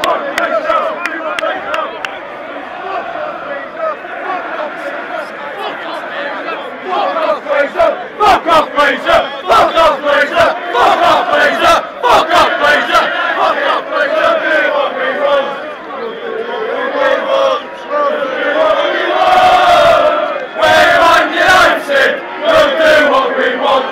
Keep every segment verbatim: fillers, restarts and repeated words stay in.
Fuck off, Fraser! Fuck off, Fraser! Fuck off, Fraser! Fuck off, Fraser! Fuck off, Fraser! Do what we want! We want! Do what we want! We're Man United! We'll do what we want!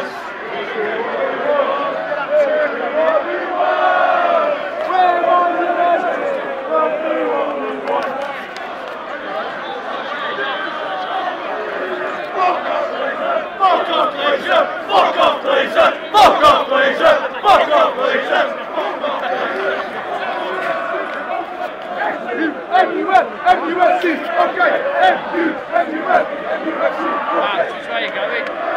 Fuck off, Fraser! Fuck off, Fraser! Fuck off, Fraser! Fuck off, Fraser! F U F! F U F C! Okay! F U F! F U F! F U F C! Wow, which way are you going?